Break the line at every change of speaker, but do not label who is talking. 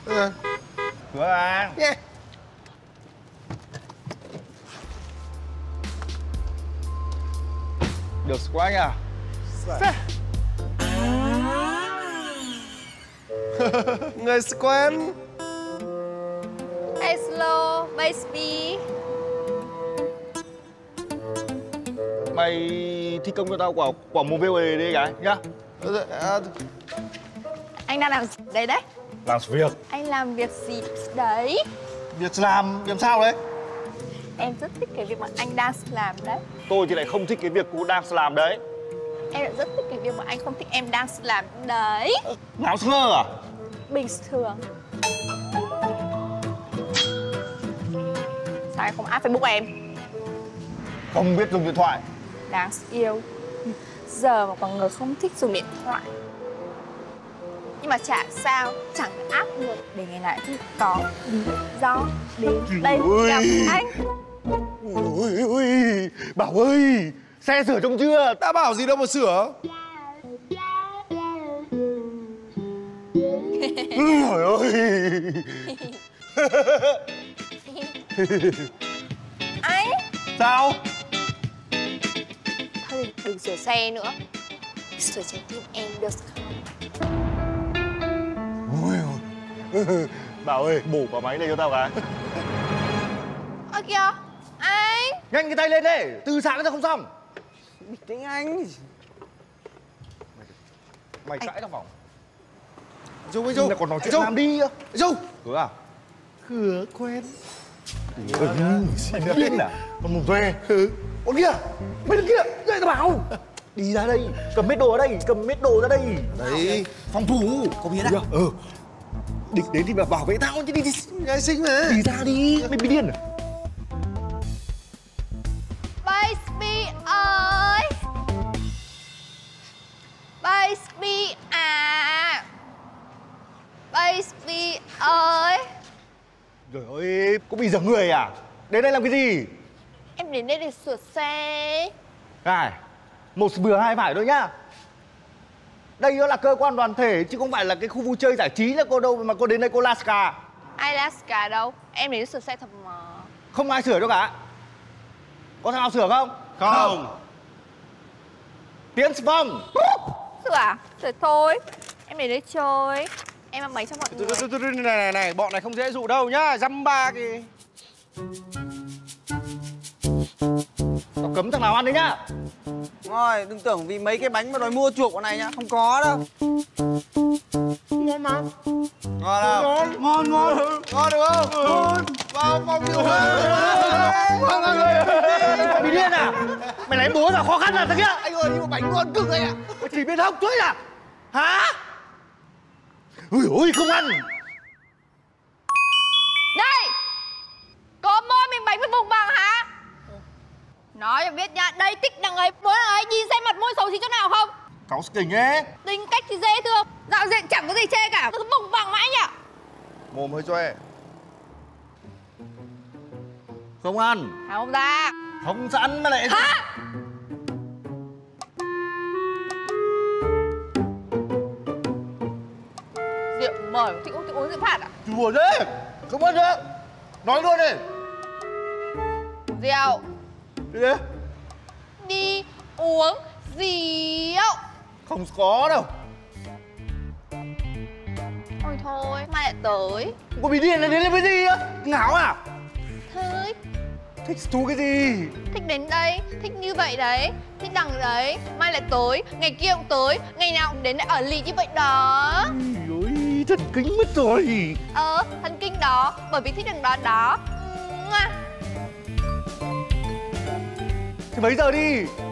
Cửa hàng.
Yeah.
Được quá nha.
Người quen.
Hello, baby.
Mày thi công cho tao quả mồm VOD đi cái nhá.
Anh đang làm gì đấy đấy?
Làm việc.
Anh làm việc gì đấy?
Việc làm sao đấy?
Em rất thích cái việc mà anh đang làm đấy.
Tôi thì lại không thích cái việc cô đang làm đấy.
Em lại rất thích cái việc mà anh không thích em đang làm đấy.
Ngáo ngơ à?
Bình thường. Sao anh không add Facebook em?
Không biết dùng điện thoại.
Đáng yêu. Giờ mà còn người không thích dùng điện thoại. Nhưng mà chả sao, chẳng áp được. Để ngày lại thì có lý do đến đây gặp anh.
Ui, Bảo ơi, xe sửa trông chưa?
Đã bảo gì đâu mà sửa.
Trời ơi.
Anh.
Sao?
Thôi đừng sửa xe nữa. Sửa trái tim em được không?
Bảo ơi, bổ quả máy này cho tao cái.
Ơ kìa, anh.
Nhanh cái tay lên đi, từ sáng ra không xong.
Bình tĩnh anh.
Mày cãi tao vòng.
Dung ơi Dung.
Còn nói chuyện làm đi.
Dung.
Cửa à?
Cửa quen.
Anh điên à? Con mồm thuê. Con kia, mày đằng kia, dậy tao bảo. Đi ra đây, cầm mét đồ ở đây, cầm mét đồ ra đây.
Đấy.
Phòng thủ.
Có biết à?
Địch đến thì bảo vệ tao chứ đi.
Gái xinh mà.
Đi ra đi, mày bị điên à?
Baby ơi. Baby à. Baby ơi.
Trời ơi, có bị dở người à? Đến đây làm cái gì?
Em đến đây để sửa xe.
Này, một vừa hai phải thôi nhá. Đây nó là cơ quan đoàn thể chứ không phải là cái khu vui chơi giải trí là cô đâu mà cô đến đây cô Laska.
Alaska đâu? Em đến sửa xe thật mà.
Không ai sửa đâu cả. Có thằng nào sửa không?
Không.
Tiến Phong.
Sửa à? Sửa thôi. Em đến đây chơi. Em mang bánh cho mọi người.
Này, bọn này không dễ dụ đâu nhá. Dăm ba kìa.
Tao cấm thằng nào ăn đấy nhá.
Rồi, đừng tưởng vì mấy cái bánh mà đòi mua chuộc con này nhá, không có đâu.
Ngon mà.
Ngon không?
Ngon. Ngon được không? Ngon. Vào phòng rượu
Mọi người. Mày bị điên à? Mày lấy búa là khó khăn à thằng kia?
Anh ơi, nhưng mà bánh ngon cực anh ạ.
Mày chỉ biết hóc thôi à? Hả? Ui ôi không ăn.
Đây! Có mỗi mình bánh với vùng bằng hả? Nói cho biết nha, đây tích đằng ấy, bố đằng ấy, nhìn xem mặt mũi xấu xí chỗ nào không?
Cáu kỉnh ấy.
Tính cách thì dễ thương, dạo diện chẳng có gì chê cả, cứ vùng bằng mãi nhỉ?
Mồm hơi choe. Không ăn.
Hả không ra?
Không ăn mà lại.
Hả? Rượu mời, thích uống rượu phạt à?
Đùa đấy. Không ăn được. Nói luôn đi.
Rượu.
Đi đi.
Đi uống rượu.
Không có đâu.
Ôi thôi, mai lại tới.
Cô bị điên là đến đây với gì á? Ngáo à?
Thích.
Thích thú cái gì?
Thích đến đây, thích như vậy đấy. Thích đằng đấy, mai lại tới, ngày kia cũng tới, ngày nào cũng đến đây ở lì như vậy đó.
Ôi, thần kinh mất rồi.
Thần kinh đó, bởi vì thích đằng đó đó.
Thì mấy giờ đi?